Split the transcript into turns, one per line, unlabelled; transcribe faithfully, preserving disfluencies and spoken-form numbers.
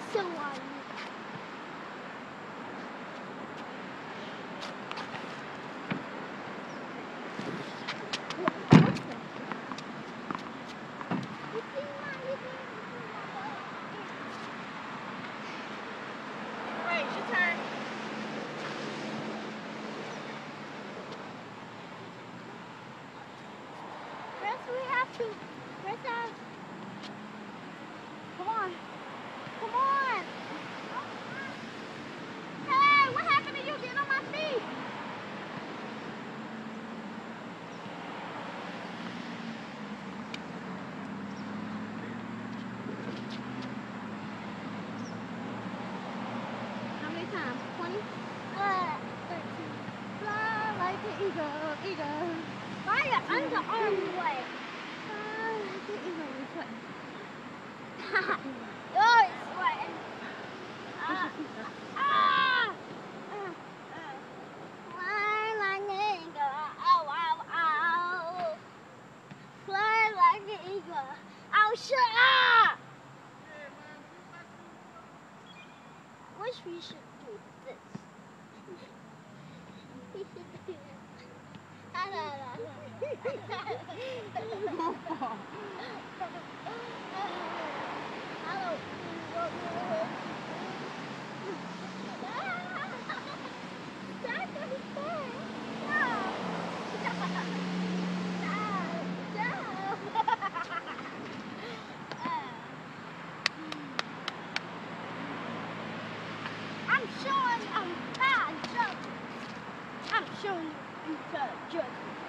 So are you.
Wait, it's your turn.
First we have to, first have, come on, come on. Hey, what happened to you getting on my feet? How many times? twenty? Uh, thirteen. Fly like an eagle, eagle. Why your underarm way? Fly like an eagle. What? Oh, it's sweating. Ah. Ah. Uh, uh. Fly like an eagle. Ow, ow, ow. Fly like an eagle. Ow, shut up. Wish we should do this. We should do this. Ah, la, la, la. I don't see what we're Stop every time. Stop. Stop. Stop. I'm showing I'm bad joking. I'm showing you bad joking.